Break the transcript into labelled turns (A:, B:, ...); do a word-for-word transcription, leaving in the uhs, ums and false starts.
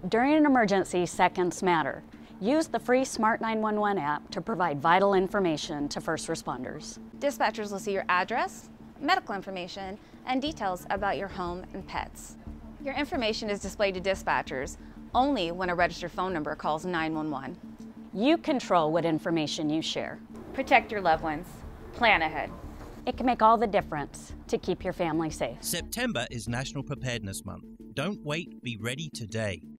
A: During an emergency, seconds matter. Use the free Smart nine one one app to provide vital information to first responders.
B: Dispatchers will see your address, medical information, and details about your home and pets. Your information is displayed to dispatchers only when a registered phone number calls nine one one.
A: You control what information you share.
B: Protect your loved ones. Plan ahead.
A: It can make all the difference to keep your family safe.
C: September is National Preparedness Month. Don't wait, be ready today.